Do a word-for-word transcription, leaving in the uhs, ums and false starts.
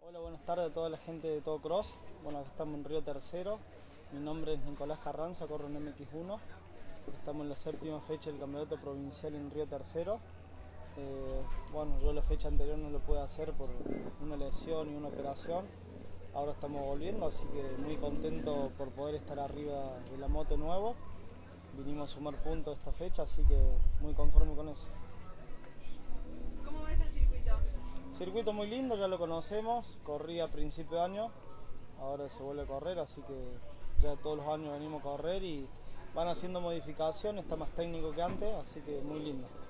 Hola, buenas tardes a toda la gente de Todo Cross. Bueno, acá estamos en Río Tercero. Mi nombre es Nicolás Carranza, corro en M X uno. Estamos en la séptima fecha del campeonato provincial en Río Tercero. Eh, bueno, yo la fecha anterior no lo pude hacer por una lesión y una operación. Ahora estamos volviendo, así que muy contento por poder estar arriba de la moto nuevo. Vinimos a sumar puntos esta fecha, así que muy conforme con eso. ¿Cómo ves el circuito? Circuito muy lindo, ya lo conocemos, corrí a principio de año, ahora se vuelve a correr, así que ya todos los años venimos a correr y van haciendo modificaciones, está más técnico que antes, así que muy lindo.